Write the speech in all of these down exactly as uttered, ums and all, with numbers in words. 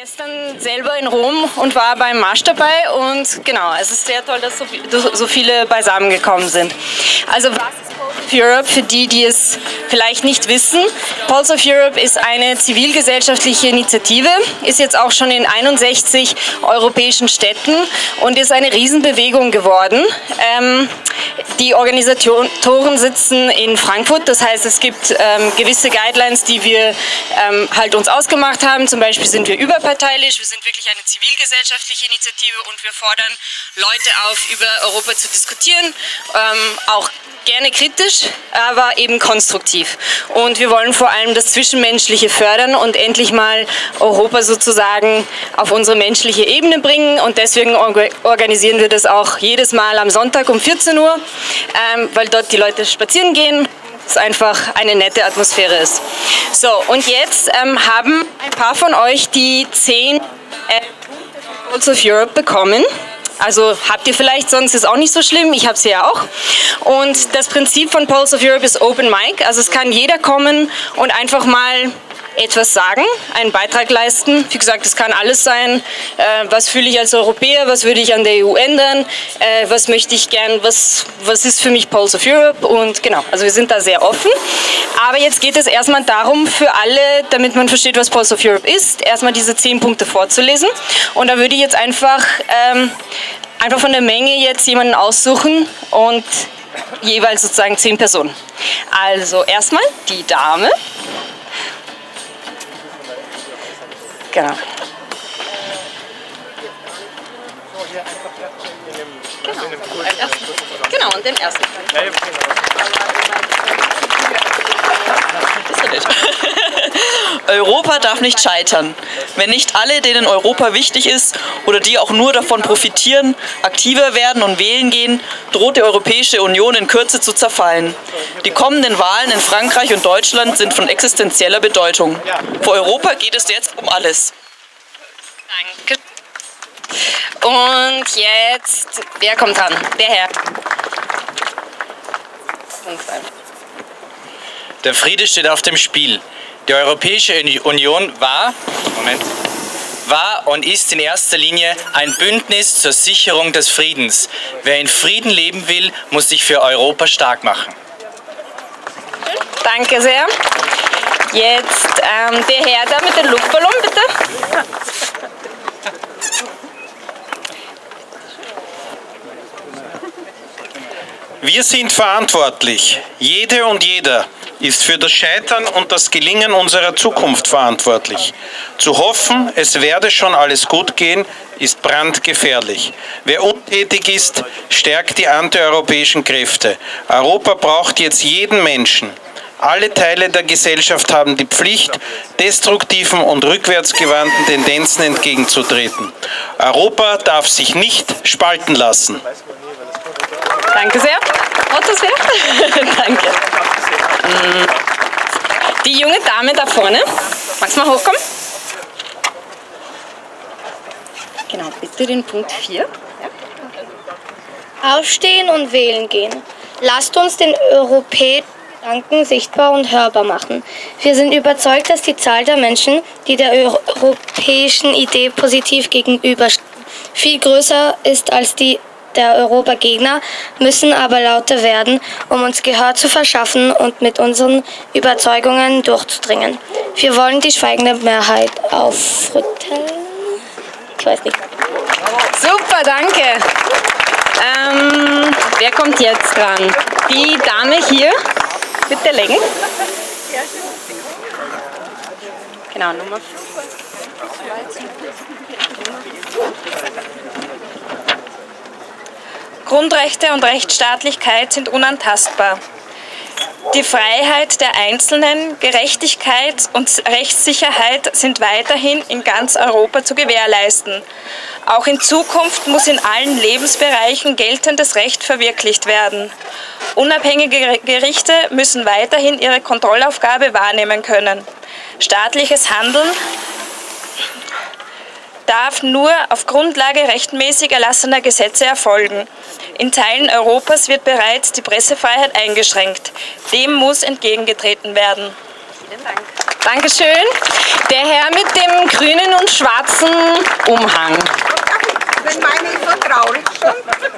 gestern selber in Rom und war beim Marsch dabei und genau, es ist sehr toll, dass so, viel, so viele beisammen gekommen sind. Also was ist Pulse of Europe für die, die es vielleicht nicht wissen? Pulse of Europe ist eine zivilgesellschaftliche Initiative, ist jetzt auch schon in einundsechzig europäischen Städten und ist eine Riesenbewegung geworden. Ähm, die Organisatoren sitzen in Frankfurt, das heißt, es gibt ähm, gewisse Guidelines, die wir ähm, halt uns ausgemacht haben. Zum Beispiel sind wir überparteilich, wir sind wirklich eine zivilgesellschaftliche Initiative und wir fordern Leute auf, über Europa zu diskutieren, ähm, auch gerne kritisch, aber eben konstruktiv. Und wir wollen vor allem das Zwischenmenschliche fördern und endlich mal Europa sozusagen auf unsere menschliche Ebene bringen und deswegen organisieren wir das auch jedes Mal am Sonntag um vierzehn Uhr, ähm, weil dort die Leute spazieren gehen. Es einfach eine nette Atmosphäre ist. So, und jetzt ähm, haben ein paar von euch die zehn äh, Pulse of Europe bekommen. Also habt ihr vielleicht, sonst ist es auch nicht so schlimm, ich habe sie ja auch. Und das Prinzip von Pulse of Europe ist Open Mic, also es kann jeder kommen und einfach mal etwas sagen, einen Beitrag leisten. Wie gesagt, es kann alles sein, äh, was fühle ich als Europäer, was würde ich an der E U ändern, äh, was möchte ich gern, was, was ist für mich Pulse of Europe und genau, also wir sind da sehr offen. Aber jetzt geht es erstmal darum, für alle, damit man versteht, was Pulse of Europe ist, erstmal diese zehn Punkte vorzulesen und da würde ich jetzt einfach, ähm, einfach von der Menge jetzt jemanden aussuchen und jeweils sozusagen zehn Personen. Also erstmal die Dame. Genau. Genau. Genau, und den ersten. Ist er nicht. Europa darf nicht scheitern. Wenn nicht alle, denen Europa wichtig ist oder die auch nur davon profitieren, aktiver werden und wählen gehen, droht die Europäische Union in Kürze zu zerfallen. Die kommenden Wahlen in Frankreich und Deutschland sind von existenzieller Bedeutung. Für Europa geht es jetzt um alles. Danke. Und jetzt, wer kommt dran? Der Herr. Der Friede steht auf dem Spiel. Die Europäische Union war, Moment, war und ist in erster Linie ein Bündnis zur Sicherung des Friedens. Wer in Frieden leben will, muss sich für Europa stark machen. Danke sehr. Jetzt ähm, der Herr da mit dem Luftballon, bitte. Wir sind verantwortlich. Jede und jeder ist für das Scheitern und das Gelingen unserer Zukunft verantwortlich. Zu hoffen, es werde schon alles gut gehen, ist brandgefährlich. Wer untätig ist, stärkt die antieuropäischen Kräfte. Europa braucht jetzt jeden Menschen. Alle Teile der Gesellschaft haben die Pflicht, destruktiven und rückwärtsgewandten Tendenzen entgegenzutreten. Europa darf sich nicht spalten lassen. Danke sehr. Und das wäre? Danke. Die junge Dame da vorne. Magst du mal hochkommen? Genau, bitte den Punkt vier. Ja. Aufstehen und wählen gehen. Lasst uns den europäischen Gedanken sichtbar und hörbar machen. Wir sind überzeugt, dass die Zahl der Menschen, die der europäischen Idee positiv gegenüberstehen, viel größer ist als die der Europagegner, müssen aber lauter werden, um uns Gehör zu verschaffen und mit unseren Überzeugungen durchzudringen. Wir wollen die schweigende Mehrheit aufrütteln. Ich weiß nicht. Super, danke. Ähm, wer kommt jetzt dran? Die Dame hier mit der Länge. Genau, Nummer fünf. Grundrechte und Rechtsstaatlichkeit sind unantastbar. Die Freiheit der Einzelnen, Gerechtigkeit und Rechtssicherheit sind weiterhin in ganz Europa zu gewährleisten. Auch in Zukunft muss in allen Lebensbereichen geltendes Recht verwirklicht werden. Unabhängige Gerichte müssen weiterhin ihre Kontrollaufgabe wahrnehmen können. Staatliches Handeln darf nur auf Grundlage rechtmäßig erlassener Gesetze erfolgen. In Teilen Europas wird bereits die Pressefreiheit eingeschränkt. Dem muss entgegengetreten werden. Vielen Dank. Dankeschön. Der Herr mit dem grünen und schwarzen Umhang. Wenn meine ist so traurig schon.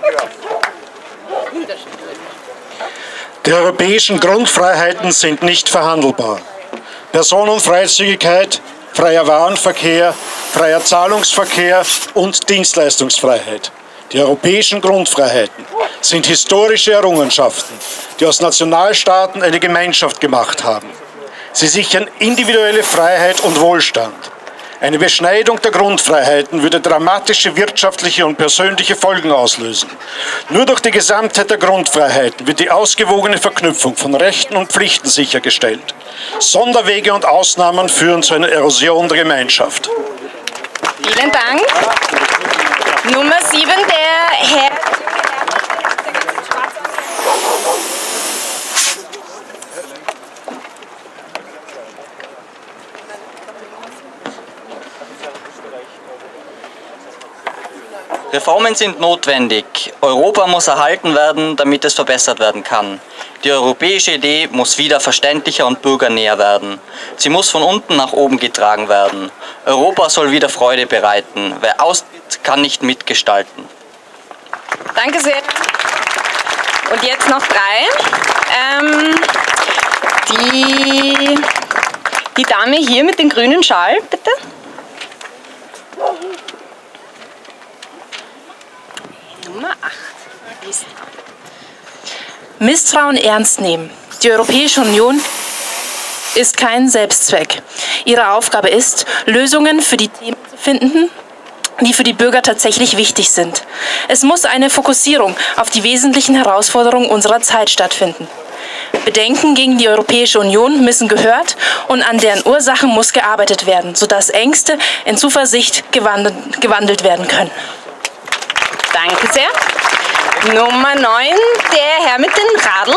Die europäischen Grundfreiheiten sind nicht verhandelbar. Personenfreizügigkeit, freier Warenverkehr, freier Zahlungsverkehr und Dienstleistungsfreiheit. Die europäischen Grundfreiheiten sind historische Errungenschaften, die aus Nationalstaaten eine Gemeinschaft gemacht haben. Sie sichern individuelle Freiheit und Wohlstand. Eine Beschneidung der Grundfreiheiten würde dramatische wirtschaftliche und persönliche Folgen auslösen. Nur durch die Gesamtheit der Grundfreiheiten wird die ausgewogene Verknüpfung von Rechten und Pflichten sichergestellt. Sonderwege und Ausnahmen führen zu einer Erosion der Gemeinschaft. Vielen Dank. Nummer sieben, der Herr. Reformen sind notwendig. Europa muss erhalten werden, damit es verbessert werden kann. Die europäische Idee muss wieder verständlicher und bürgernäher werden. Sie muss von unten nach oben getragen werden. Europa soll wieder Freude bereiten. Wer aus kann nicht mitgestalten. Danke sehr. Und jetzt noch drei. Ähm, die, die Dame hier mit dem grünen Schal, bitte. Nummer acht. Misstrauen ernst nehmen. Die Europäische Union ist kein Selbstzweck. Ihre Aufgabe ist, Lösungen für die Themen zu finden, die für die Bürger tatsächlich wichtig sind. Es muss eine Fokussierung auf die wesentlichen Herausforderungen unserer Zeit stattfinden. Bedenken gegen die Europäische Union müssen gehört und an deren Ursachen muss gearbeitet werden, sodass Ängste in Zuversicht gewandelt, gewandelt werden können. Danke sehr. Nummer neun, der Herr mit dem Radl.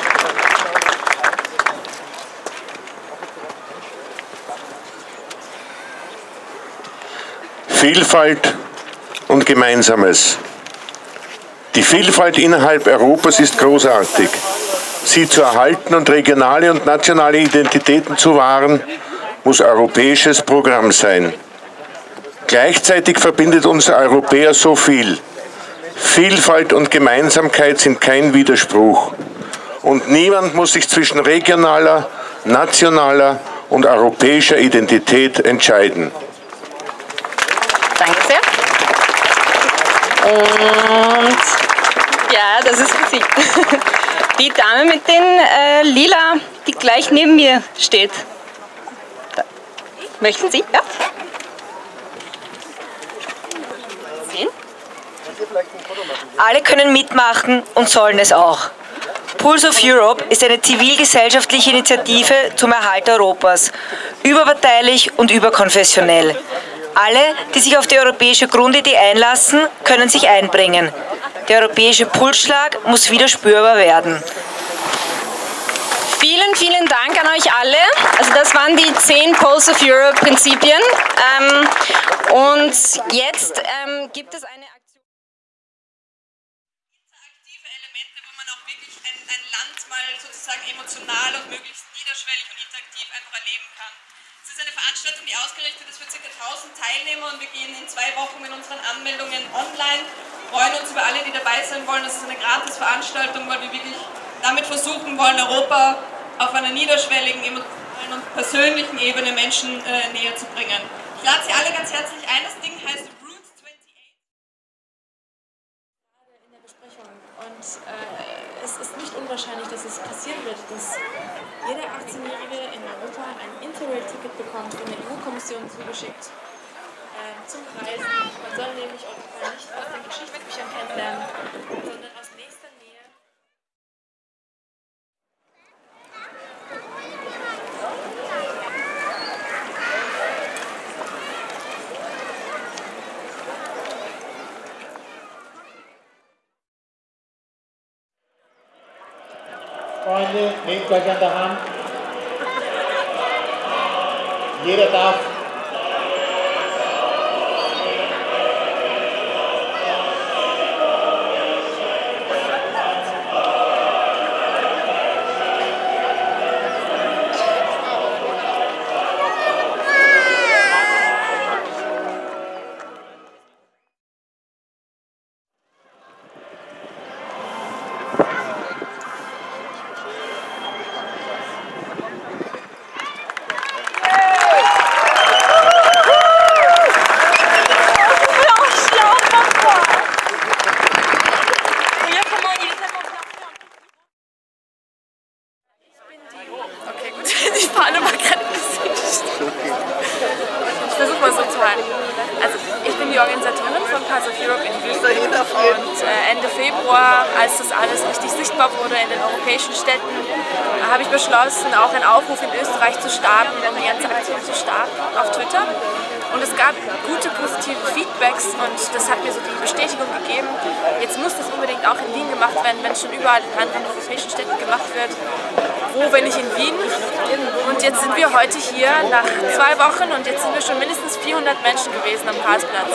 Vielfalt und Gemeinsames. Die Vielfalt innerhalb Europas ist großartig. Sie zu erhalten und regionale und nationale Identitäten zu wahren, muss europäisches Programm sein. Gleichzeitig verbindet uns Europäer so viel. Vielfalt und Gemeinsamkeit sind kein Widerspruch. Und niemand muss sich zwischen regionaler, nationaler und europäischer Identität entscheiden. Danke sehr. Und ja, das ist für Sie. Die Dame mit den äh, Lila, die gleich neben mir steht. Da. Möchten Sie? Ja. Sehen? Alle können mitmachen und sollen es auch. Pulse of Europe ist eine zivilgesellschaftliche Initiative zum Erhalt Europas, überparteilich und überkonfessionell. Alle, die sich auf die europäische Grundidee einlassen, können sich einbringen. Der europäische Pulsschlag muss wieder spürbar werden. Vielen, vielen Dank an euch alle. Also das waren die zehn Pulse of Europe Prinzipien. Ähm, und jetzt ähm, gibt es eine Aktion. Interaktive Elemente, wo man auch wirklich ein, ein Land mal sozusagen emotional und möglichst niederschwellig und interaktiv einfach erleben kann. Es ist eine Veranstaltung, die ausgerichtet ist für ca. tausend Teilnehmer und wir gehen in zwei Wochen mit unseren Anmeldungen online. Wir freuen uns über alle, die dabei sein wollen. Das ist eine Gratis-Veranstaltung, weil wir wirklich damit versuchen wollen, Europa auf einer niederschwelligen, emotionalen und persönlichen Ebene Menschen äh, näher zu bringen. Ich lade Sie alle ganz herzlich ein. Das Ding heißt Roots achtundachtzig. In der Besprechung. Und äh, es ist nicht unwahrscheinlich, dass es passieren wird, dass jeder achtzehnjährige in Europa ein Interrail-Ticket bekommt von der E U-Kommission zugeschickt äh, zum Reisen. Man soll nämlich Europa nicht aus den Geschichtsbüchern kennenlernen, sondern aus nächster Nähe. Freunde, nehmt euch an der Hand. Jeder darf Und äh, Ende Februar, als das alles richtig sichtbar wurde in den europäischen Städten, äh, habe ich beschlossen, auch einen Aufruf in Österreich zu starten, eine ganze Aktion zu starten auf Twitter. Und es gab gute, positive Feedbacks und das hat mir so die Bestätigung gegeben, jetzt muss das unbedingt auch in Wien gemacht werden, wenn es schon überall in anderen europäischen Städten gemacht wird. Wo, wenn nicht in Wien? Und jetzt sind wir heute hier nach zwei Wochen und jetzt sind wir schon mindestens vierhundert Menschen gewesen am Karlsplatz.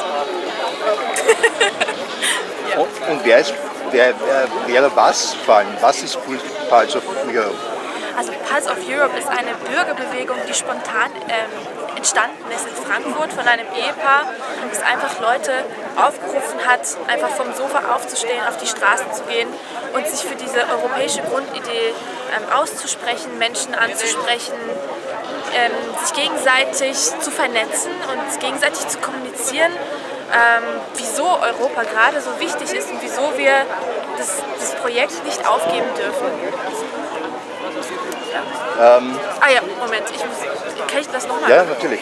und, und wer, ist, wer, wer wäre was vor allem? Was ist Pulse of Europe? Also Pulse of Europe ist eine Bürgerbewegung, die spontan ähm, entstanden ist in Frankfurt von einem Ehepaar, das einfach Leute aufgerufen hat, einfach vom Sofa aufzustehen, auf die Straßen zu gehen und sich für diese europäische Grundidee ähm, auszusprechen, Menschen anzusprechen, ähm, sich gegenseitig zu vernetzen und gegenseitig zu kommunizieren, ähm, wieso Europa gerade so wichtig ist und wieso wir das, das Projekt nicht aufgeben dürfen. Ja. Ähm, ah ja, Moment, ich muss, kann ich das nochmal? Ja, natürlich.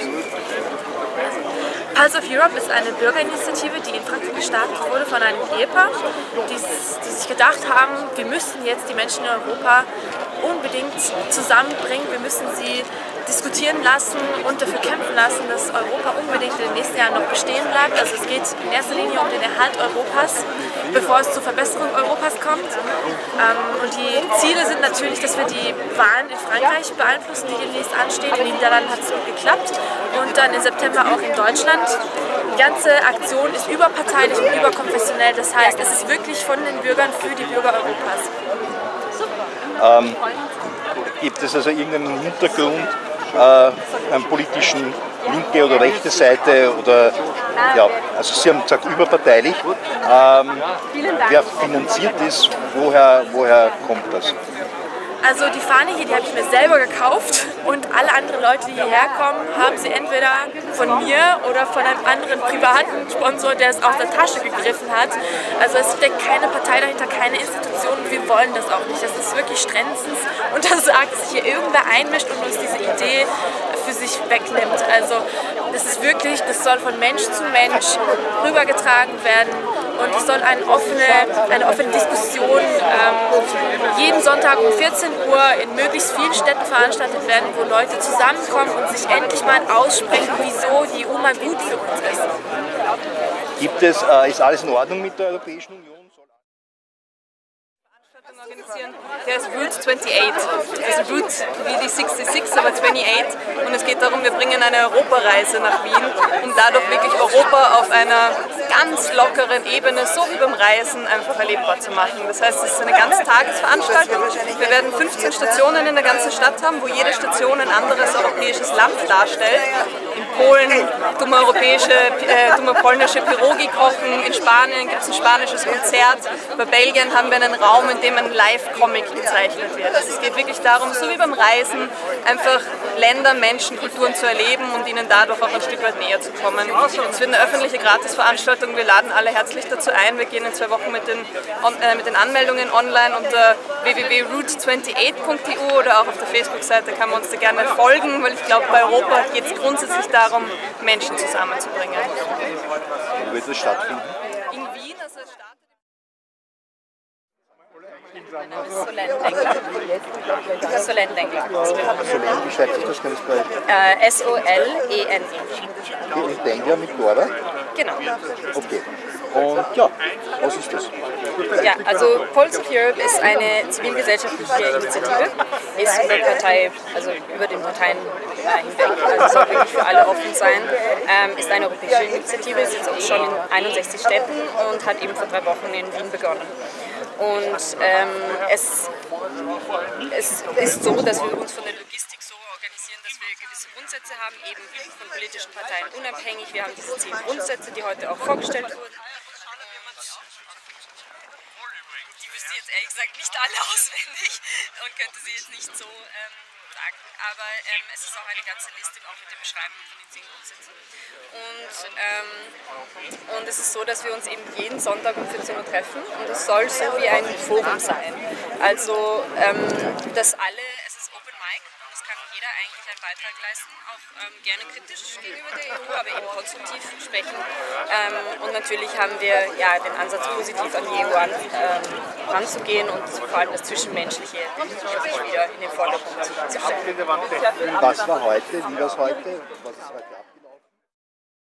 Pulse of Europe ist eine Bürgerinitiative, die in Frankfurt gestartet wurde von einem Ehepaar, die, die sich gedacht haben, wir müssen jetzt die Menschen in Europa unbedingt zusammenbringen, wir müssen sie diskutieren lassen und dafür kämpfen lassen, dass Europa unbedingt in den nächsten Jahren noch bestehen bleibt. Also es geht in erster Linie um den Erhalt Europas, bevor es zur Verbesserung Europas kommt. Ähm, und die Ziele sind natürlich, dass wir die Wahlen in Frankreich beeinflussen, die demnächst anstehen. In den Niederlanden hat es gut geklappt und dann im September auch in Deutschland. Die ganze Aktion ist überparteilich und überkonfessionell. Das heißt, es ist wirklich von den Bürgern für die Bürger Europas. Ähm, gibt es also irgendeinen Hintergrund, äh, einen politischen linke oder rechte Seite oder ja, also Sie haben gesagt überparteilich. Ähm, wer finanziert ist, woher, woher kommt das? Also die Fahne hier, die habe ich mir selber gekauft und alle anderen Leute, die hierher kommen, haben sie entweder von mir oder von einem anderen privaten Sponsor, der es aus der Tasche gegriffen hat. Also es steckt keine Partei dahinter, keine Institution und wir wollen das auch nicht. Das ist wirklich strengstens untersagt, dass sich hier irgendwer einmischt und uns diese Idee für sich wegnimmt. Also das ist wirklich, das soll von Mensch zu Mensch rübergetragen werden und es soll eine offene, eine offene Diskussion ähm, jeden Sonntag um vierzehn Uhr in möglichst vielen Städten veranstaltet werden, wo Leute zusammenkommen und sich endlich mal aussprechen, wieso die E U mal gut für uns ist. Gibt es, äh, ist alles in Ordnung mit der Europäischen Union? Organisieren. Der ist Route achtundachtzig, also Route wie die sechsundsechzig, aber achtundachtzig. Und es geht darum, wir bringen eine Europareise nach Wien, um dadurch wirklich Europa auf einer ganz lockeren Ebene, so wie beim Reisen, einfach erlebbar zu machen. Das heißt, es ist eine Ganztagesveranstaltung. Wir werden fünfzehn Stationen in der ganzen Stadt haben, wo jede Station ein anderes europäisches Land darstellt. In Polen tun wir europäische, äh, tun wir polnische Pierogi kochen, in Spanien gibt es ein spanisches Konzert, bei Belgien haben wir einen Raum, in dem ein Live-Comic gezeichnet wird. Also es geht wirklich darum, so wie beim Reisen, einfach Länder, Menschen, Kulturen zu erleben und ihnen dadurch auch ein Stück weit näher zu kommen. Es wird eine öffentliche Gratisveranstaltung, wir laden alle herzlich dazu ein. Wir gehen in zwei Wochen mit den, äh, mit den Anmeldungen online unter w w w punkt route achtundzwanzig punkt e u oder auch auf der Facebook-Seite kann man uns da gerne folgen, weil ich glaube, bei Europa geht es grundsätzlich darum, Menschen zusammenzubringen. Wo wird das stattfinden? In Wien, also es startet. Mein Name ist Solène Dengler. Solène Dengler. Solène, wie schreibt sich das ganz bei? Äh, S O L E N E. Okay, und Dengler mit Dora? Genau. Okay. Und ja, was ist das? Ja, also Pulse of Europe ist eine zivilgesellschaftliche Initiative, ist über Partei, also über den Parteien äh, hinweg, also soll wirklich für alle offen sein, ähm, ist eine europäische Initiative, ist jetzt auch schon in einundsechzig Städten und hat eben vor drei Wochen in Wien begonnen. Und ähm, es, es ist so, dass wir uns von der Logistik so organisieren, dass wir gewisse Grundsätze haben, eben von politischen Parteien unabhängig. Wir haben diese zehn Grundsätze, die heute auch vorgestellt wurden. Die wüsste ich jetzt ehrlich gesagt nicht alle auswendig und könnte sie jetzt nicht so ähm, sagen. Aber ähm, es ist auch eine ganze Liste, auch mit den Beschreibungen von den zehn Grundsätzen. Und, ähm, und es ist so, dass wir uns eben jeden Sonntag um vierzehn Uhr treffen und es soll so wie ein Forum sein. Also, ähm, dass alle, es ist Open Mic und es kann jeder eigentlich einen Beitrag Beitrag leisten, auch ähm, gerne kritisch gegenüber der E U, aber eben konstruktiv sprechen. Ähm, und natürlich haben wir ja den Ansatz, positiv an die E U an, ähm, ranzugehen und vor allem das Zwischenmenschliche wirklich wieder in den Vordergrund zu stellen. Was war heute? Wie war es heute? Was ist heute abgelaufen?